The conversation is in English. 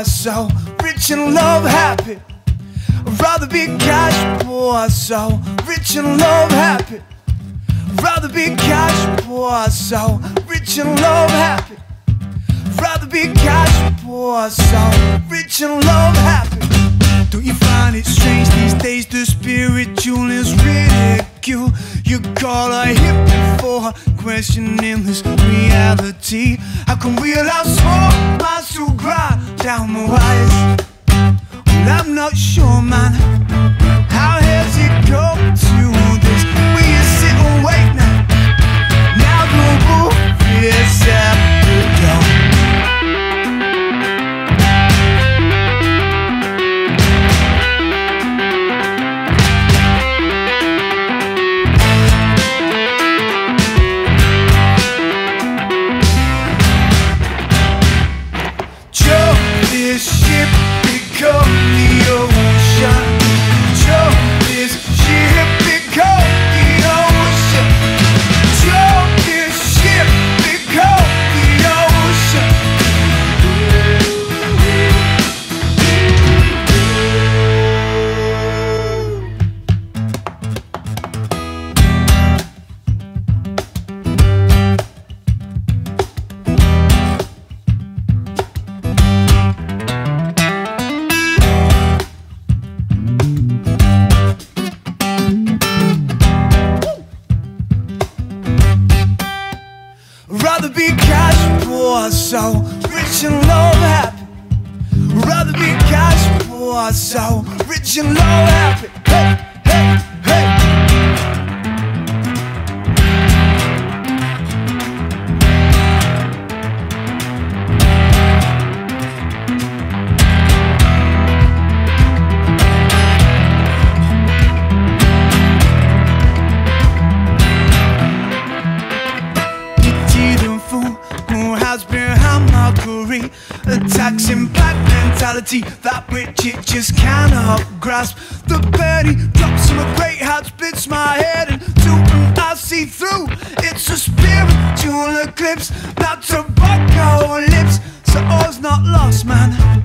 poor, so rich and love happy. I'd rather be cash poor, so rich and love happy. I'd rather be cash poor, so rich and love happy. I'd rather be cash poor, so rich and love happy. Don't you find it strange these days the spiritual is ridiculed? You call a hippy for questioning this reality. How can we allow small minds to grind down the wires? Well, I'm not sure, man. How has it come to this? Will you sit and wait now? Now the wolf is at the door. This ship become the ocean. Joe, this ship become the ocean. Joe, this ship become the ocean. Rather be cash poor, so rich and love happy. Rather be cash poor, so rich and love happy. Hey, hey, hey. Who has behind mockery, a taxing black mentality that which it just cannot grasp. The penny drops from a great heart, splits my head in two, and I see through. It's a spiritual eclipse, not tobacco lips. So all's not lost, man.